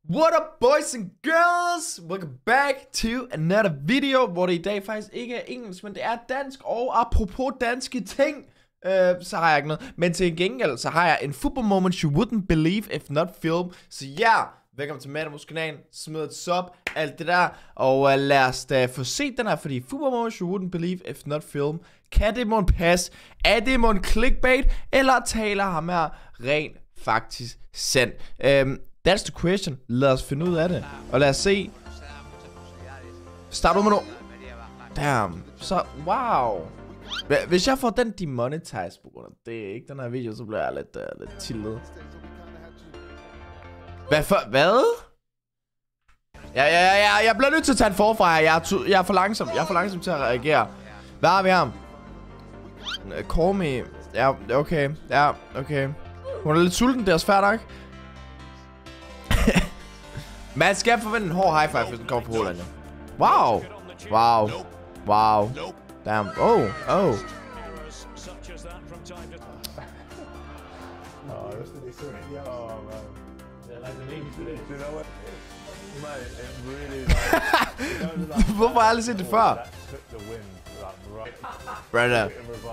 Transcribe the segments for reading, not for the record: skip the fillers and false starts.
What up, boys and girls? Welcome back to another video, hvor det i dag faktisk ikke er engelsk, men det er dansk. Og apropos danske ting, så har jeg ikke noget. Men til gengæld, så har jeg en football moment you wouldn't believe if not film. Så ja, velkommen til Mattemus-kanalen. Smid et sub, alt det der. Og lad os da få set den her, fordi football moment you wouldn't believe if not film. Kan det mon passe? Er det mon clickbait? Eller taler ham her rent faktisk sandt? That's the question. Lad os finde ud af det. Og lad os se. Start ud med nu. Damn. Så, wow. Hvis jeg får den demonetized på grund af det, ikke den her video, så bliver jeg lidt tillet. Hvad? Jeg bliver nødt til at tage den forfra her. Jeg er for langsom. Jeg er for langsom til at reagere. Hvad har vi her? Call me. Ja, okay. Ja, okay. Hun er lidt sulten, det er også fair nok. Man skal forvente en hård high five, hvis den kommer på Holland. Wow. Wow. Wow. Damn. Oh. Hvorfor har jeg aldrig set det før? Brother.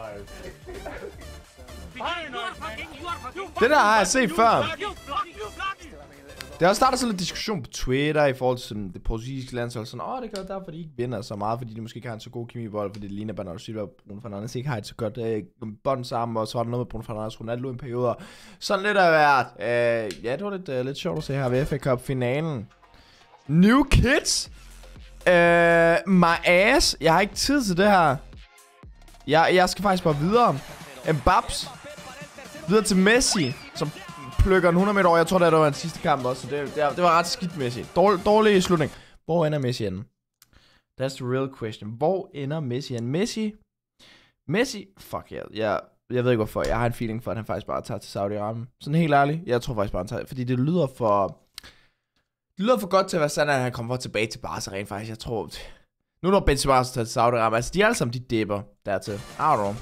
Det der har jeg set før. Det har startet sådan lidt diskussion på Twitter i forhold til sådan, det portugisiske landshold. Sådan, det gør derfor, de ikke vinder så meget, fordi de måske ikke har en så god kemi i bold, fordi det ligner Bernardo Silva og Bruno Fernandes ikke har et så godt bånd sammen, og så var der noget med Bruno Fernandes Ronaldo i en periode. Sådan lidt af hvert. Ja, det var lidt sjovt at se her ved FA Cup-finalen. New kids. My ass. Jeg har ikke tid til det her. Jeg skal faktisk bare videre. Mbappé. Videre til Messi, som plukker en 100 meter over. Jeg tror, det var den sidste kamp også. Så det var ret skidt Messi. Dårlig slutning. Hvor ender Messi henne? That's the real question. Hvor ender Messi henne? Messi? Fuck yeah. Jeg ved ikke hvorfor. Jeg har en feeling for, at han faktisk bare tager til Saudi-Arabien. Sådan helt ærligt. Jeg tror faktisk bare, han tager. Fordi det lyder for godt til at være sandt, at han kommer tilbage til Barca rent faktisk. Jeg tror... Nu når Benzema også tager til Saudi-Arabien. Altså, de er alle sammen de dipper dertil. I don't know.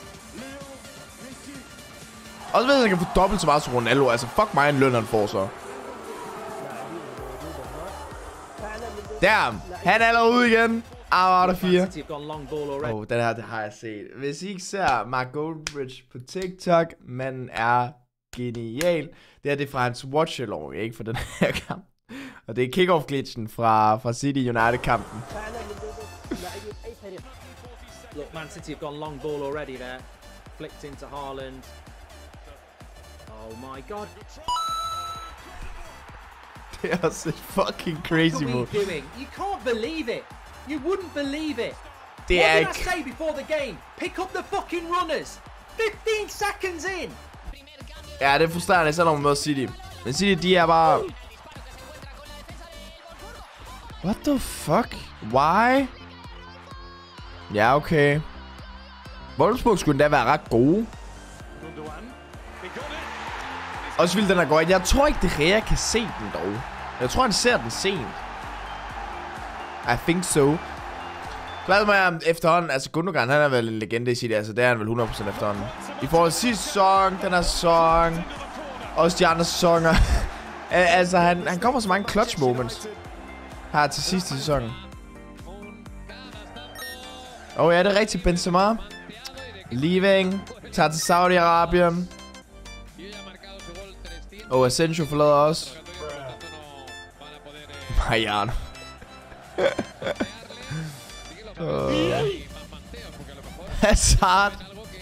Og så ved jeg, at han kan få dobbelt så meget som Ronaldo. Altså, fuck mig en løn, han får så. Damn. Han er allerede ude igen. Out of 4. Den her, det har jeg set. Hvis I ikke ser Mark Goldbridge på TikTok, man er genial. Det er fra hans watch-along, ikke for den her kamp. Og det er kick-off-glitchen fra City United-kampen. Look, Man City have gone long ball already there. Flicked into Haaland. Oh my god. Det er også et fucking crazy move. What are we doing? You can't believe it. You wouldn't believe it. Det er what did I say before the game? Pick up the fucking runners. 15 seconds in. Ja, det er frustrerende, selvom man møder City. Men City, de er bare... What the fuck? Why? Ja, okay. Wolfsburg skulle endda være ret gode. Også vil den her gå ind. Jeg tror ikke, det Rea kan se den dog. Jeg tror, han ser den sent. I think so. Glad mig efterhånden. Altså, Gundogan, han er vel en legende i City. Altså, det er han vel 100% efterhånden. I forhold til sidste sæson, den her sæson. Også de andre sæsoner. Altså, han kommer så mange clutch moments. Her til sidste sæson. Ja, det er rigtigt. Benzema. Leaving. Tager til Saudi-Arabien. Asensio forlader også. Mariano. Hazard.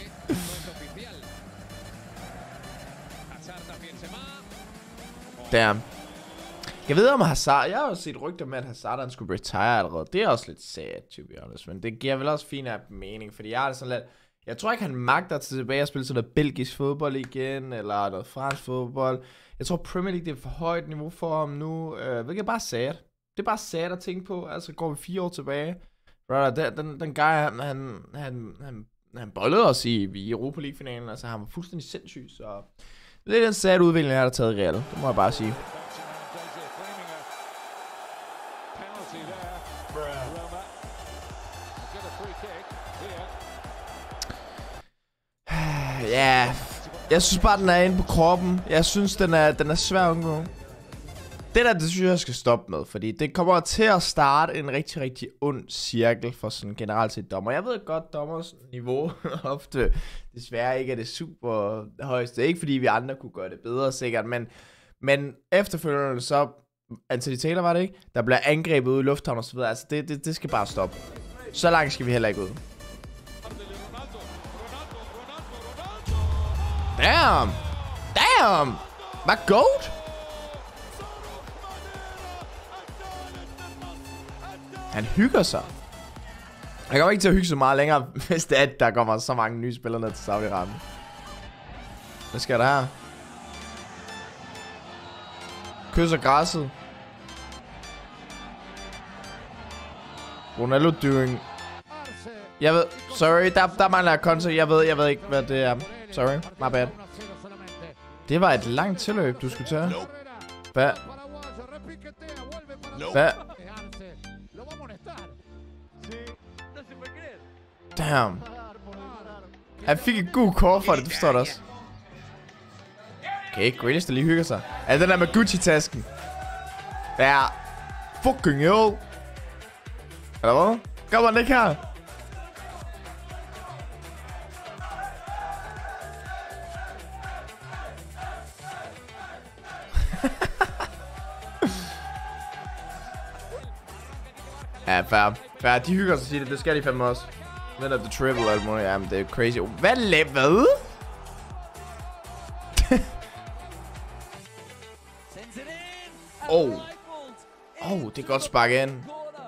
Damn. Jeg ved om Hazard. Jeg har også set rygter med, at Hazard han skulle retire allerede. Det er også lidt sad, to be honest. Men det giver vel også fint af mening. Fordi jeg har det sådan lidt... Jeg tror ikke, han magter tilbage at spille sådan noget belgisk fodbold igen. Eller noget fransk fodbold. Jeg tror Premier League det er for højt niveau for ham nu. Hvilket er bare sad. Det er bare sad at tænke på. Altså går vi 4 år tilbage. Brother, den guy, han bollede os i Europa League-finalen. Altså han var fuldstændig sindssyg. Så lidt en sad udvikling, jeg har taget i Real. Det må jeg bare sige. Ja, jeg synes bare, den er inde på kroppen. Jeg synes, den er svær at undgå. Det der, det synes jeg skal stoppe med, fordi det kommer til at starte en rigtig, rigtig ond cirkel for sådan generelt set dommer. Jeg ved godt, dommers niveau ofte desværre ikke er det super højeste. Ikke fordi vi andre kunne gøre det bedre sikkert, men efterfølgende så, Anthony Taylor var det ikke, der bliver angrebet ude i lufthavn og så videre. Altså det skal bare stoppe. Så langt skal vi heller ikke ud. Damn! Damn! Hvad goat? Han hygger sig. Han kommer ikke til at hygge så meget længere, hvis det er, at der kommer så mange nye spillere ned til Saudi-Arabien. Hvad sker der her? Kysser græsset. Ronaldo doing. Jeg ved, sorry, der mangler jeg konto. Jeg ved ikke, hvad det er. Sorry, my bad. Det var et langt tilløb, du skulle tage. Hvad? Hvad? Damn. Han fik et god kort for det, du forstår det også. Okay, Grealish, der lige hygger sig. Er den der med Gucci-tasken? Ja. Fucking hell. Eller hvad? Gør man ikke her? Ja, fair. De hygger sig, sige det. Det skal de fandme også. Net up the triple og alt muligt. Jamen, det er crazy. Hvad? Det er godt spark ind.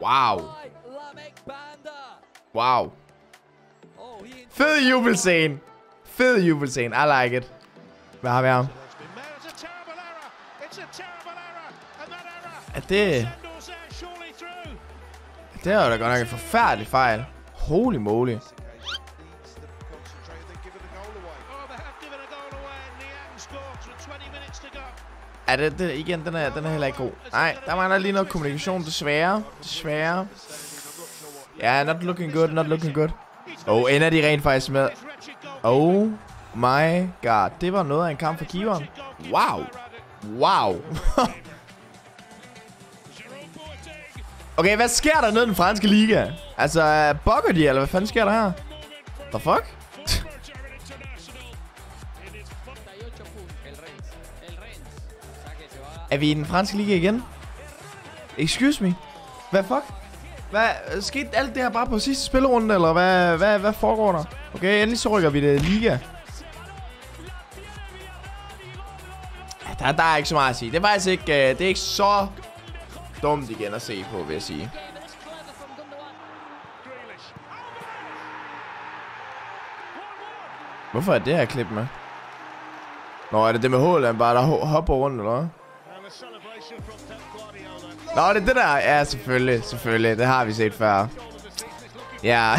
Wow. Fed jubelscene. I like it. Hvad har vi her? Er det... Det er jo da godt nok en forfærdelig fejl. Holy moly. Er det igen, den er heller ikke god. Nej, der mangler lige noget kommunikation, desværre. Ja, not looking good. Ender de rent faktisk med. Oh my god. Det var noget af en kamp for keeperen. Wow. Okay, hvad sker der nede i den franske liga? Altså, bugger de, eller hvad fanden sker der her? The fuck? Er vi i den franske liga igen? Excuse me. Hvad fuck? Hvad skete alt det her bare på sidste spillerunde, eller hvad foregår der? Okay, endelig så rykker vi det liga. Ja, der er ikke så meget at sige. Det er faktisk ikke, det er ikke så dumt igen at se på, vil jeg sige. Hvorfor er det her klip med? Nå, er det med Haaland bare, der hopper rundt, eller hvad? Nå, det er det der. Ja, selvfølgelig. Det har vi set før. Ja.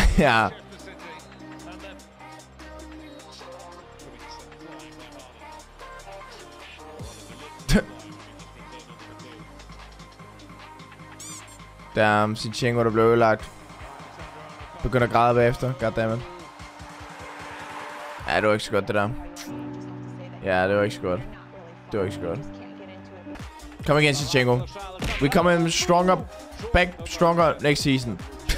Damn, Zinchenko, der blev ødelagt. Begynder at græde bagefter. Goddammit. Ja, det var ikke så godt, det der. Ja, det var ikke så godt. Come again, Zinchenko. We come in stronger next season.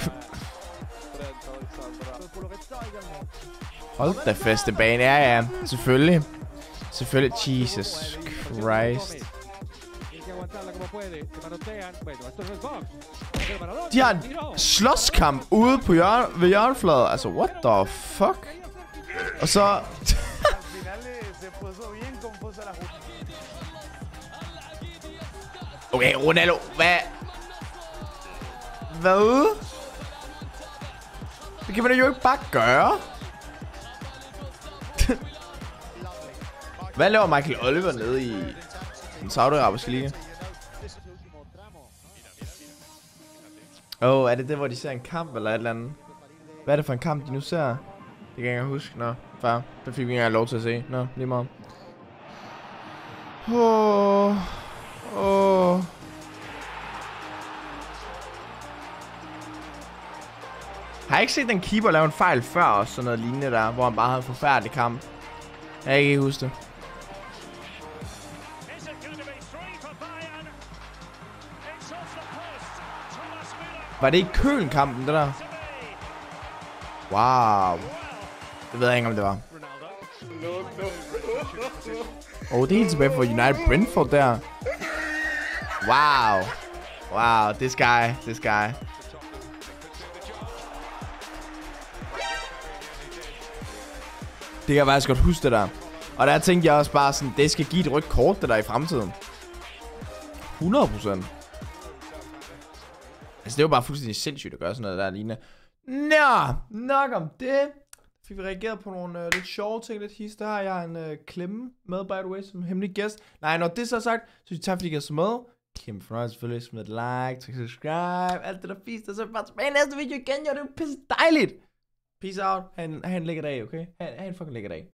Hold da fast bane. Ja. Selvfølgelig. Jesus Christ. De har en slåskamp ude på ved hjørnefladet. Altså, what the fuck? Og så... Okay, Ronaldo, hvad? Det kan man jo ikke bare gøre. Hvad laver Michael Oliver nede i den saudiarabiske liga? Er det hvor de ser en kamp eller et eller andet? Hvad er det for en kamp, de nu ser? Det kan jeg ikke huske. Nå, far. Det fik vi ikke engang lov til at se. Nå, lige meget. Har jeg ikke set den keeper lave en fejl før også, sådan noget lignende der, hvor han bare havde en forfærdelig kamp? Jeg kan ikke huske det. Var det i Köln-kampen, det der? Wow. Det ved jeg ikke, om det var. Det er helt tilbage for United Brentford der. Wow. Wow, this guy. Det kan jeg faktisk godt huske det der. Og der tænkte jeg også bare sådan, det skal give et rødt kort, det der i fremtiden. 100%. Altså det var bare fuldstændig sindssygt at gøre sådan noget der lignende. Nå, nok om det. Fik vi reageret på nogle lidt sjove ting, lidt his. Der har jeg en klemme med, by the way, som hemmelig gæst. Nej, når det så er sagt, så tak fordi I så med. Kæmpe fornøjelse selvfølgelig, smid et like, tryk subscribe, alt det der fisk, og så bare tilbage i næste video igen, jo, det er jo pisse dejligt. Peace out, ha' en lækker dag, okay? Ha' en fucking lækker dag.